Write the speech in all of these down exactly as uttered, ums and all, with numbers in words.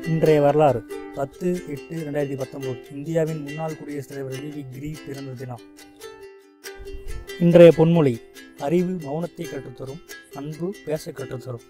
இன்றைய வரலாறு பத்து எட்டு ரெண்டாயிரத்தி பத்தொம்போது இந்தியாவின் முன்னாள் குடியரசுத் தலைவர் வி வி கிரி பிறந்த தினம். இன்றைய பொன்மொழி: அறிவு மௌனத்தை கற்றுத்தரும், அன்பு பேச கற்றுத்தரும்.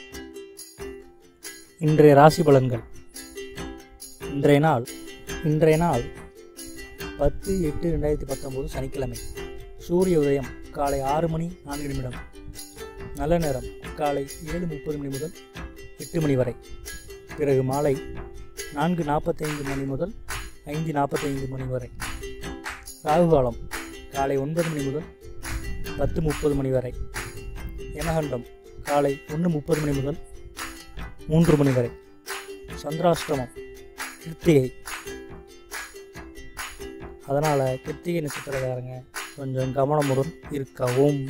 இன்றைய ராசி பலன்கள். இன்றைய நாள் இன்றைய நாள் பத்து எட்டு ரெண்டாயிரத்தி பத்தொம்போது சனிக்கிழமை. சூரிய உதயம் காலை ஆறு மணி நான்கு நிமிடம். நல்ல நேரம் காலை ஏழு முப்பது மணி முதல் எட்டு மணி வரை. பிறகு மாலை நான்கு நாற்பத்தைந்து மணி முதல் ஐந்து நாற்பத்தைந்து மணி வரை. ராகு காலம் காலை ஒன்பது மணி முதல் பத்து முப்பது மணி வரை. யமகண்டம் காலை ஒன்று முப்பது மணி முதல் மூன்று மணி வரை. சந்திராஷ்டமம் கிருத்திகை. அதனால் கிருத்திகை நட்சத்திரக்காரங்க கொஞ்சம் கவனமுடன் இருக்கவும்.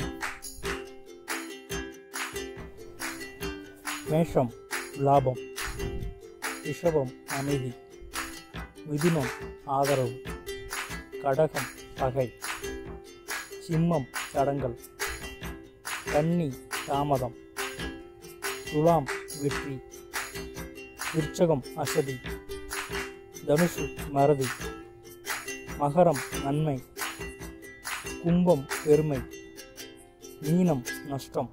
மேஷம் லாபம், ரிஷபம் அமைதி, மிதுனம் ஆதரவு, கடகம் பகை, சிம்மம் தடங்கல், கன்னி தாமதம், துலாம் வெற்றி, விருச்சகம் அசதி, தனுசு மறதி, மகரம் நன்மை, கும்பம் பெருமை, மீனம் நஷ்டம்.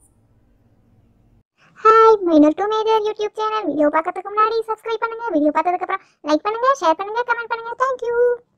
Hi, minor to major YouTube channel. Video பார்க்கறதுக்கு முன்னாடி சப்ஸ்கிரைப் பண்ணுங்க. வீடியோ பார்த்ததுக்கு அப்புறம் லைக் பண்ணுங்க, ஷேர் பண்ணுங்க, கமெண்ட் பண்ணுங்க. Thank you.